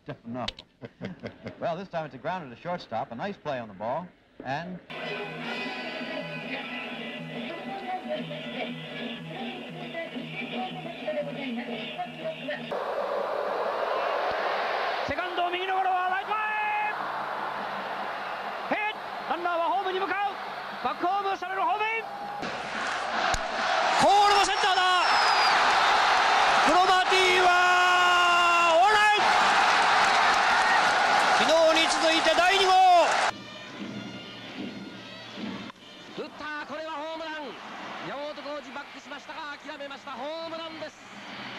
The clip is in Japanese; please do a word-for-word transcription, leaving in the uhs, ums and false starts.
don't know. Well, this time it's a ground to shortstop. A nice play on the ball. And... Second 右のゴロはライト前。ヘッドランナーはホームに向かう。バックホームされるホームイン。ホールのセンターだ。クロマティはオーライ。昨日に続いてだいにごう。打った。これはホームラン。山本浩二バックしましたが諦めました。ホームランです。